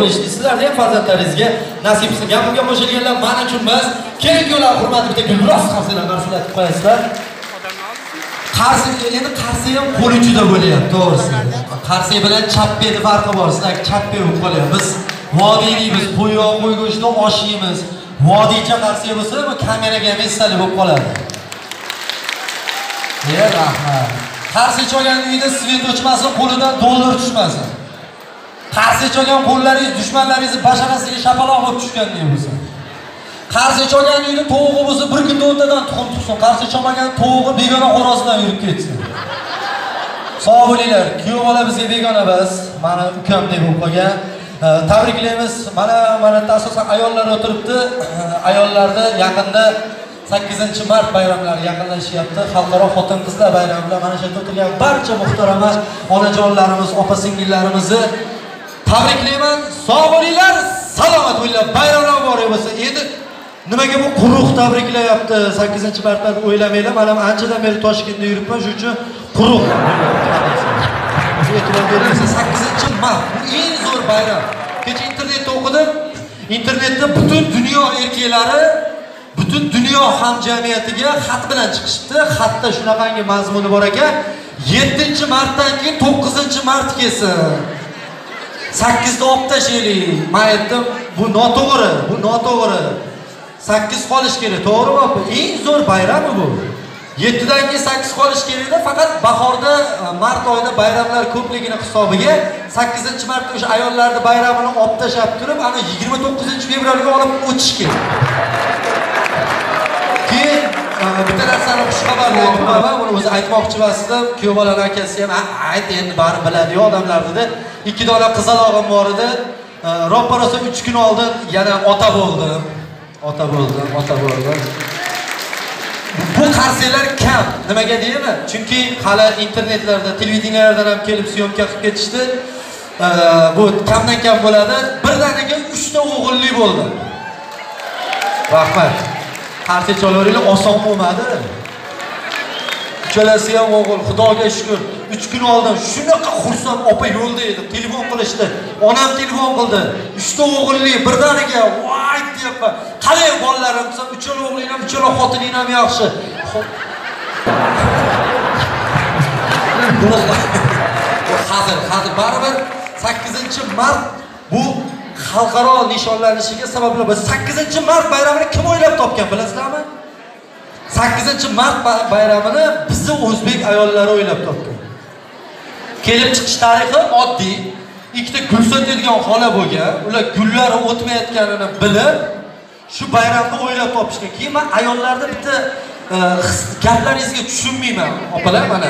bo'lishdi. Sizlarning ham farzandlaringizga nasib qilsin. Gapimga qo'shilganlar men uchun emas, keyin-keyin hurmatli bitta gulroz qarshilar qarshilatib qo'yasizlar. Qarshi endi qarshi ham qo'l uchida bo'lyapti, to'g'risi. Qarshi bilan chappeni farqi bor. Sizlar chappe bo'lib qolyapti. Biz vodiy deymiz, qo'yoq qo'ygo'shni osh yeymiz. Vodiycha qarshi bo'lsa, bu kameraga ham esalik bo'lib qoladi. Rahmat. Qarshi cho'gan uyda svet o'chmasin, qo'lidan dollar tushmasin. Qarshi cho'gan qo'llaringiz dushmanlaringizni basharasiga shapaloq bo'lib tushganday bo'lsin. Qarshi cho'gan uyda tovuqi bo'lsa, bir kunda o'rtadan tuxum chiqsin. Qarshi cho'magan tovuqi begona xo'rozidan yurib ketsin. Sog' bo'linglar. Kuyov bola bizga begona emas, meni ukamdek bo'lib qolgan. Tabriklaymiz. Mana asosan ayollar o'tiribdi. Ayollarda yaqinda 8-mart bayramlari yaqinlashyapti. Xalqaro xotin-qizlar bayrami bilan mana shu yerda o'tirgan barcha muhtarama onajonlarimiz, opa-singillarimizni tabriklayman. Sog' bo'linglar, salomat bo'linglar. Bayramlar muborak bo'lsin. Endi nimaga bu quruq tabriklayapti? 8-martdan o'ylamanglar. Men ham anchadan beri Toshkentda yuribman, shuning uchun quruq. E'tibor bersangiz 8-mart bu eng zo'r bayram. Kecha internetda o'qidim. Internetda butun dunyo erkaklari butun dunyo hamjamiyatiga xat bilan chiqishdi. Xatda shunaqangi mazmuni bor ekan. 7-martdan keyin 9-mart kelsin. 8da olib tashlaylik. Men aytdim, bu noto'g'ri, bu noto'g'ri. 8 qolish kerak, to'g'rimi? Eng zo'r bayram bu. 7dan keyin 8 qolish kerak-da, faqat bahorda, mart oyida bayramlar ko'pligini hisobiga 8-martda o'sha ayollarning bayramini olib tashab turib, ana 29-fevralga olib o'tish kerak. Keyin bitta narsani xushxabarni aytib qo'yaman, buni o'zi aytmoqchi emasdim. Kuyov bolalar akasi ham ayt endi bari biladi odamlar dedi. 2 dona qizalog'im bor edi. Ro'parosa 3 kun oldin yana ota bo'ldim. Ota bo'ldim. Bu qarsiylar kam. Nimaga deyman? Chunki hali internetlarda, televideniyalardan ham kelib syomka qilib ketishdi. Bu kamdan kam bo'ladi. Birdaniga 3 ta o'g'illi bo'ldi. Rahmat. Qarshi cholaveringlar, oson bo'lmadi. Uchalasi ham o'g'il, Xudoga shukr. 3 kun oldin shunaqa xursand opa yo'lda edi. Telefon qilishdi. Onam telefon qildi. 3 ta o'g'illi birdaniga voy deyapman. Qalay bolalarim, sen uchala o'g'ling ham, uchala xotining ham yaxshi. Hozir baribir 8-mart bu xalqaro nishonlanishiga sabablar bor. 8-mart bayramini kim o'ylab topgan bilasizlarmi? 8-mart bayramini bizning o'zbek ayollari o'ylab topgan. Kelib chiqish tarixi oddiy. Ikkita gul sotadigan xola bo'lgan. Ular gullar o'tmayotganini bilib, shu bayramni o'ylab topishgan. Keyin men ayollarni bitta gaplaringizga tushunmayman. Opalar, mana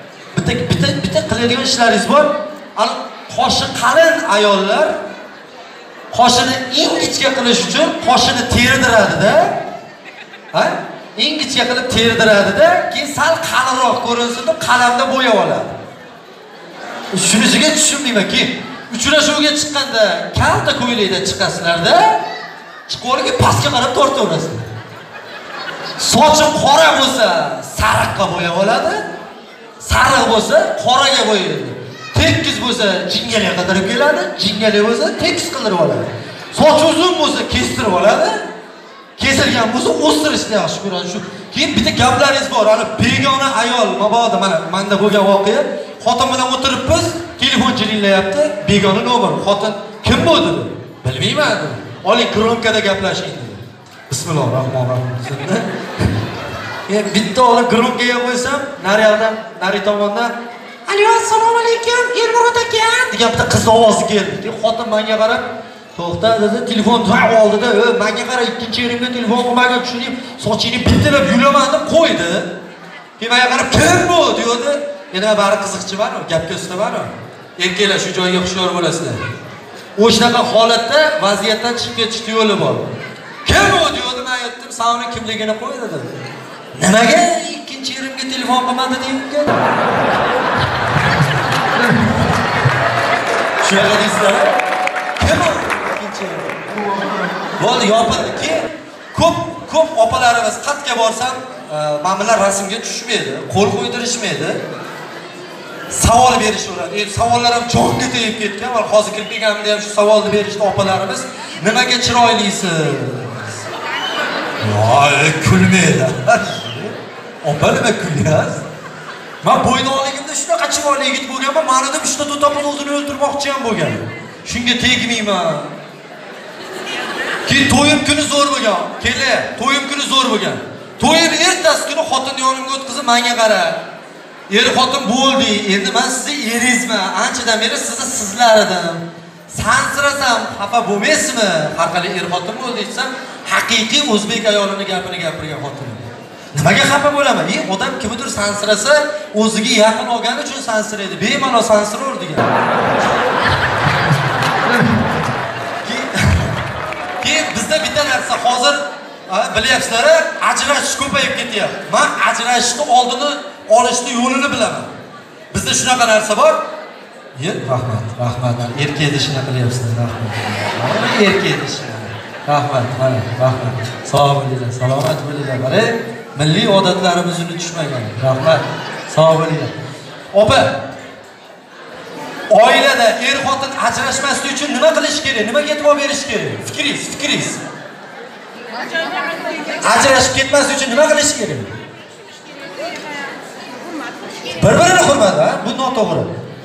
bitta qiladigan ishlaringiz bor. Qoshi qalin ayollar qoshini ingichka qilish uchun qoshini terdiradi-da. Ha? Ingichka qilib terdiradi-da, keyin sal qalinroq ko'rinsin deb qalamda bo'yab oladi. Shunisiga tushunmayman-ki, uchrashuvga chiqqanda kalta ko'ylakda chiqasizlar-da, chiqib pastga qarab tortaverasizlar. Sochi qora bo'lsa, sariqqa bo'yab oladi. Sariq bo'lsa, qoraga bo'yaydi. Tekis bo'lsa, jingalga qadar keladi, jingali bo'lsa, tekis qildirib oladi. Sochi uzun bo'lsa, kestirib oladi. Kesilgan bo'lsa, o'stirishni yaxshi ko'radi. Shu keyin bitta gaplaringiz bor. Ana begona ayol, mabodo menda bo'lgan voqea. Xotin bilan o'tiribmiz, telefon jiringlayapti. Begona nomer. Xotin kim bu dedi? Bilmayman dedi. Oling gronkada gaplashing dedi. Bismillahirrohmanirrohim. Bitta ola gronkaga qo'ysam, nari tomondan "Alo, assalomu alaykum, Elmurod aka" degan bitta qiz ovozi keldi. Xotin menga qarab, "To'xta" dedi, telefon oldida, menga qara, ikkinchi yerimga telefon qilmagan, tushuning, sochingni bitilib yulaman deb qo'ydi. Keyin menga qarab, "Kim bu?" dedi. Yana bari qiziqchiman, gapga ustaman. Erkaklar shu joyga xushyor bo'lasizlar. O'shanaqa holatda vaziyatdan chiqib ketishning yo'li bor. "Kim bu?" dedi, men aytdim, "Savni kimligini qo'y" dedi. "Nimaga ikkinchi yerimga telefon qilmadi" deyapti. Shunaqa deysizlar. Kim bu? Ikkinchi. Bo'ldi, yopildi. Keyin ko'p opalarimiz qatga borsam, ma'mullar rasmga tushmaydi, qo'l qo'ydirishmaydi. savol berishaveradi. Endi savollar ham jonga tegib ketgan. Va hozir kirib kelganimda ham shu savolni berishdi opalarimiz. Nimaga chiroylisiz? Voy, kulmaylar. Opa nima kulyapsiz? Men bo'ydoqligimda shunaqa chiroyli yigit bo'lganman, ma'noda uchta to'taqni o'zini o'ldirmoqchi ham bo'lgan. Shunga tegmayman. Keyin to'yim kuni zo'r bo'lgan. Kela, to'yim kuni zo'r bo'lgan. To'yim ertasi kuni xotinni yonimga o'tkazib, menga qara. Er-xotin bo'ldi. Endi men sizni eringizman. Anchadan beri sizni sizlar edim. Sansirasam xafa bo'lmaysizmi? Har qalay er-xotin bo'ldi desam, haqiqiy o'zbek ayolini gapini gapirgan xotin. Nimaga xafa bo'laman? Odam kimdir sansirasa, o'ziga yaqin olgani uchun sansiraydi. Bemalol sansiraver degan. Keyin bizda bitta narsa hozir bilyapsizlar, ajrashish ko'payib ketyapti. Men ajrashishni oldini olishni yo'lini bilaman. Bizda shunaqa narsa bor. Rahmat. Erkakni shuna qilyapsizlar, rahmat. Erkakni shuna. Rahmat. Sog' bo'linglar, salomat bo'linglar. Mana milliy odatlarimizni unutishmagan. Rahmat. Sog' bo'linglar. Opa, oilada er-xotin ajrashmaslik uchun nima qilish kerak? Nimaga e'tibor berish kerak? Fikringiz. Ajrashib ketmaslik uchun nima qilish kerak? Bir-birini hurmat, bu noto'g'ri.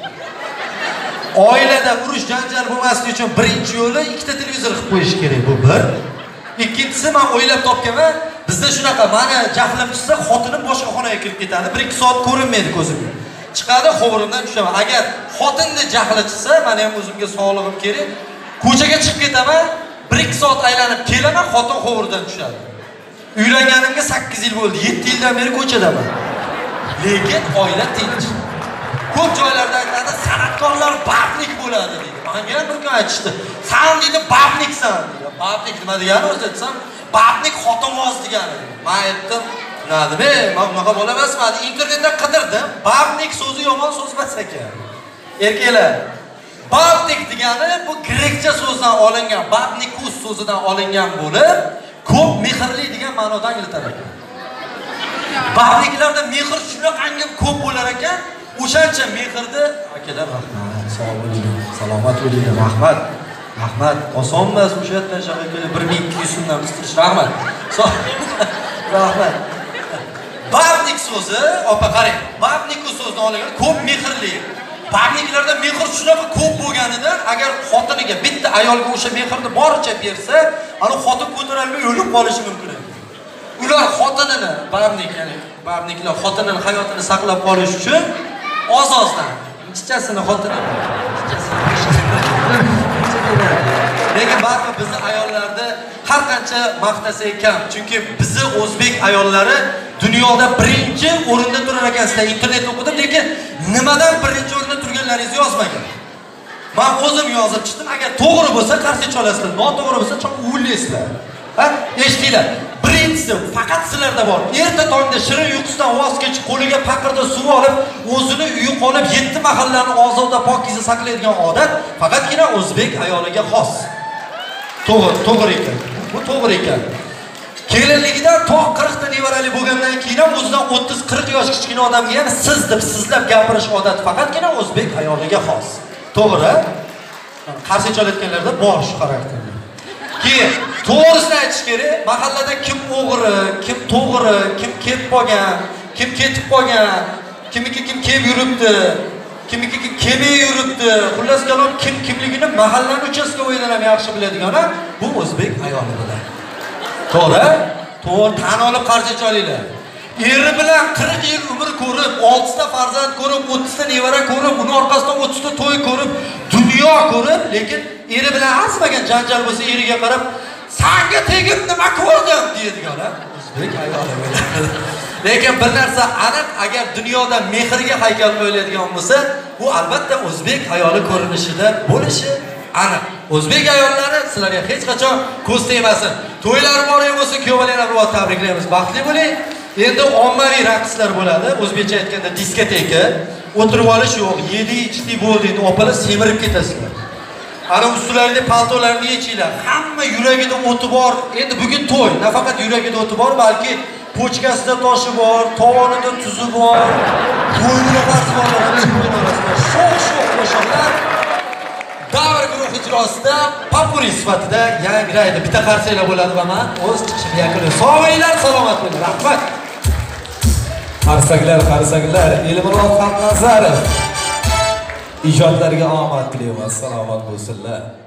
Oilada urush janjal bo'lmaslik uchun birinchi yo'li ikkita televizor qilib qo'yish kerak, bu bir. Ikkinchisi men o'ylab topganman, bizda shunaqa, meni jahlim chiqsa, xotinim boshqa xonaga kirib ketadi, 1-2 soat ko'rinmaydi ko'zimga. Chiqadi, xo'rimdan tushaman. Agar xotinni jahli chiqsa, men ham o'zimga sog'lig'im kerak. Ko'chaga chiqib ketaman, 1-2 soat aylanib kelaman, xotin xo'rdan tushadi. Uylanganimga 8 yil bo'ldi, 7 yildan beri ko'chadaman. Lekin oila tinch. Ko'p joylarda aytadi, san'atkorlar bablik bo'ladi deydi. Menga ham bir kun aytishdi. Sen deydi babliksan deydi. Bablik nima degani o'zi aytsam, bablik xotinvoz degani. Men aytdim, nima, men unaqa bo'la emasman. Internetda qidirdim. Bablik so'zi yomon so'z emas ekan. Erkaklar, bablik degani bu grekcha so'zdan olingan, babnikus so'zidan olingan bo'lib, ko'p mehrli degan ma'noda anglatar ekan. Babliklarda mehr shunaqangi ko'p bo'lar ekan. O'shancha mehrni akalar rahmat, sog' bo'ling, salomat bo'ling, rahmat. Oson emas o'sha yerdan shaqqa kelib 1200 so'mdan qistirish, rahmat. Rahmat. Bablik so'zi, opa qarang, babnikus so'zidan olingan ko'p mehrli. Babliklarda mehr shunaqa ko'p bo'lganidan, agar xotiniga bitta ayolga o'sha mehrni boricha bersa, ana xotin ko'tarolmay o'lib qolishi mumkin. Ular xotinini, babniklar xotinini hayotini saqlab qolish uchun oz-ozdan chichasini xotini lekin baribir bizni ayollarda har qancha maqtasak kam, chunki bizni o'zbek ayollari dunyoda birinchi o'rinda turar ekan. Sizlar internet o'qidim, lekin nimadan birinchi o'rinda turganlaringizni yozmagan. Men o'zim yozib chiqdim. Agar to'g'ri bo'lsa qarshi cholasizlar, noto'g'ri bo'lsa o'ylaysizlar. Eshitinglar. Birinchisi faqat sizlarda bor. Erta tongda shirin uyqusidan voz kechib, qo'liga paqirda suv olib, o'zini uyi qolib 7 mahallani ozoda pokiza saqlaydigan odat faqatgina o'zbek ayoliga xos. To'g'ri ekan. Bu to'g'ri ekan. Kelinligidan to 40 ta nevarali bo'lgandan keyin ham o'zidan 30-40 yosh kichkina odamga ham siz deb sizlab gapirish odat faqatgina o'zbek ayoliga xos. To'g'ri? Qarshi cholayotganlarda bor shu xarakterlar. Keyin to'g'risini aytish kerak. Mahallada kim o'g'ri, kim to'g'ri, kim ketib qolgan, kim ketib qolgan, kimniki kim kelib yuribdi, kimniki kim kelmay yuribdi. Xullas kalom kimligini mahallaning uchastkovoyidan ham yaxshi biladigan bu o'zbek ayoli bilan. To'g'ri? To'g'ri tan olib qarshi cholinglar. Eri bilan 40 yil umr ko'rib, 6 ta farzand ko'rib, 30 ta nevara ko'rib, uning orqasidan 30 ta to'y ko'rib, dunyo ko'rib, lekin eri bilan asmagan janjal bo'lsa, eriga qarab, "Senga tegib nima ko'rdim?" deydigan, o'zbek ayoli bo'ladi. Lekin bir narsa aniq, agar dunyoda mehrga haykal qo'yiladigan bo'lsa, bu albatta o'zbek ayoli ko'rinishida bo'lishi aniq. O'zbek ayollari sizlarga hech qachon ko'z tegmasin. To'ylar bor bo'lsa, kuyovlarni ham tabriklaymiz. Baxtli bo'ling. Endi ommaviy raqslar bo'ladi. O'zbekcha aytganda diskoteka. O'tirib olish yo'q. 7-ichlik bo'ldi endi opalar semirib ketasizlar. Ana ustularingda paltolarni yechinglar. Hamma yuragida o'ti bor. Endi bugun to'y, nafaqat yuragida o'ti bor, balki pochkasida toshi bor, tovonida tuzi bor, bo'ynida pasti borlar, sho'x qo'shiqlar davr guruh ijrosida popuri sifatida yangraydi. Bitta qarsanglar bo'ladi va men o'z chiqishimni yakunlayman. Sog' bo'linglar, salomat bo'ling. Rahmat. Qarsaklar, Elmurod Xalqnazarov ijodlariga omad tilayman. Salomat bo'lsinlar.